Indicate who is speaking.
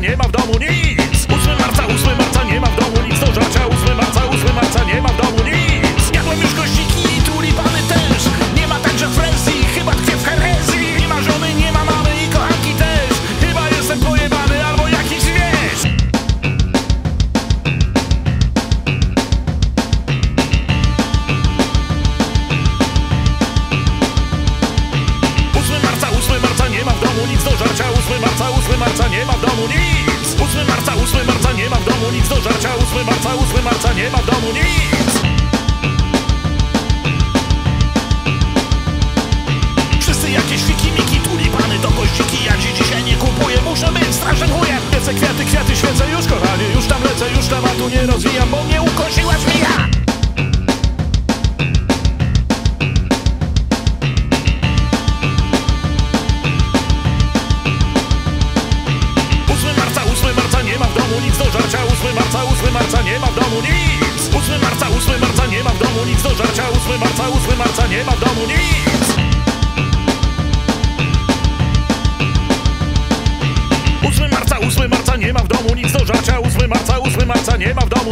Speaker 1: nie ma w domu nic. 8 marca nie ma w domu nic do żarcia. 8 marca nie ma w domu nic. Jadłem już gościki i tulipany też. Nie ma także frezji, chyba tkwie w herezji. Nie ma żony, nie ma mamy i kochanki też. Chyba jestem pojebany albo jakiś zwierz. 8 marca nie ma w domu nic do żarcia. 8 marca nie ma w domu nic. 8 marca nie ma w domu nic do żarcia. 8 marca nie ma w domu nic. Wszyscy jakieś fiki, miki, tulipany to gościki. Ja ci dzisiaj nie kupuję, muszę być strasznym chujem. Lecę kwiaty, świecę już kochanie. Już tam lecę, już tematu nie rozwijam, bo mnie ukosiła żmija. 8 marca nie ma w domu nic do żarcia. 8 marca nie ma w domu nic. 8 marca nie ma w domu nic do żarcia. 8 marca nie ma w domu nic. 8 marca nie ma w domu nic do żarcia. 8 marca nie ma w domu